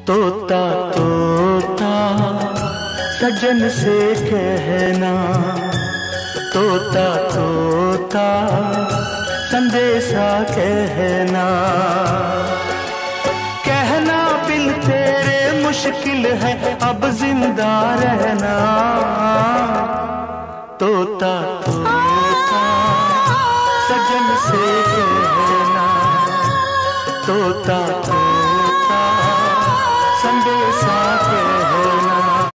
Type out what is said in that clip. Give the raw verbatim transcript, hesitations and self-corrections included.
तोता तोता सजन से कहना, तोता तोता संदेशा कहना। कहना बिन तेरे मुश्किल है अब जिंदा रहना। तोता तोता सजन से कहना, तोता